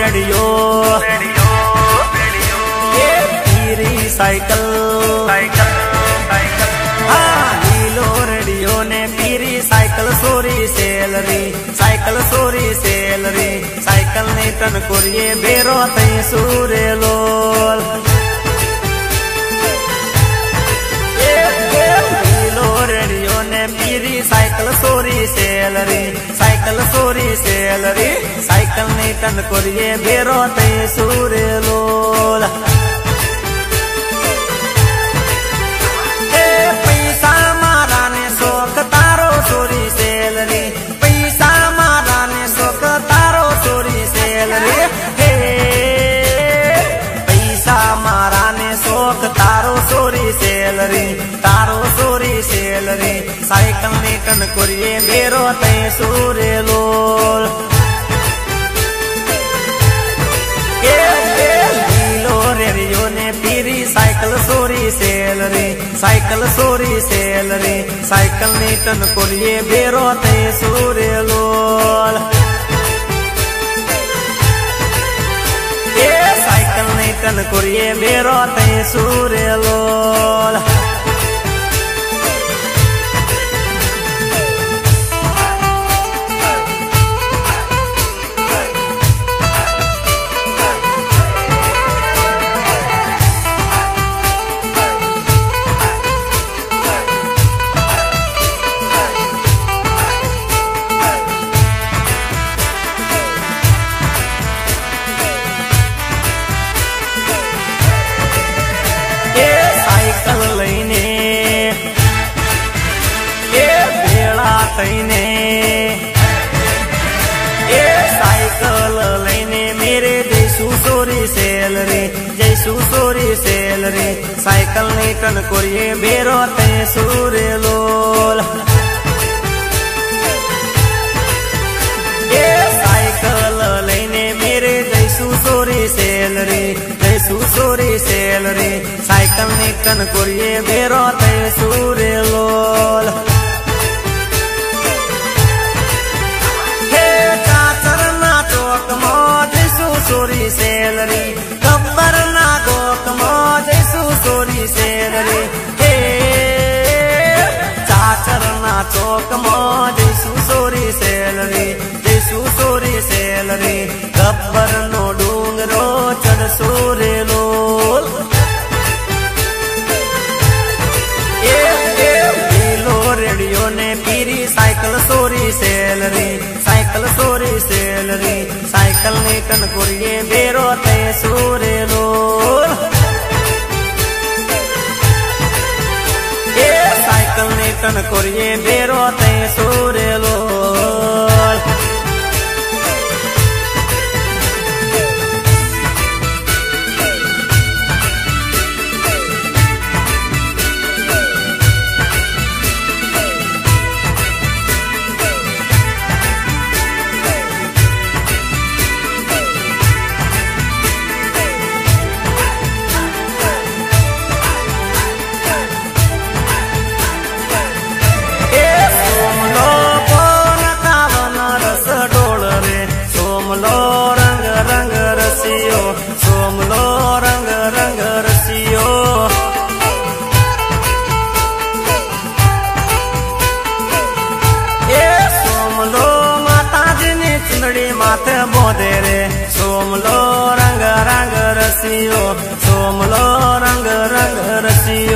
radio ये पीरी cycle हाँ नीलो रेडियो ने पीरी साइकिल सोरी सेलरी साइकिल ने तन कोरिए बेरो तई सूरे लोल नीलो रेडियो ने पीरी साइकिल सोरी सेलरी साइकिल ने तन कोरिए बेरो तई सूरे लोल पैसा मारा ने शोक तारो सोरी सेलरी पैसा मारा ने शोक तारो सोरी सेलरी हे पैसा मारा ने शोक तारो सोरी सेलरी साइकिल ने तन कोरिए बेरो तई सूरे लोल नीलो रेडियो ने पीरी साइकिल सोरी सेलरी साइकिल ने तन कोरिए बेरो तई सूरे लोल साइकिल ने तन कोरिए बेरो तई सूरे लोल साइकिल लैने मेरे जैसू सोरी सेलरी साइकिल ने तन कोरिए बेरो तई सूरे लोल साइकिल लैने मेरे जैसू सोरी सेलरी साइकिल ने तन कोरिए बेरो तई सूरे लोल सोरी सेलरी गब्बर ना गोक जैसू सोरी सेलरी हे चाचर ना चौक जैसू सोरी सेलरी गब्बर नो डूंगरो चढ़ सोरे लोल नीलो रेडियो ने पीरी साइकिल सोरी सेलरी साइकिल ने तन कोरिए बेरो तई सूरे लोल साइकिल ने तन कोरिए बेरो तई सूरे लोल सोमलो रंग रसियो सोमलो माता जी ने चुनड़ी माथे बोधे रे सोमलो रंग रसियो सोमलो रंग रसियो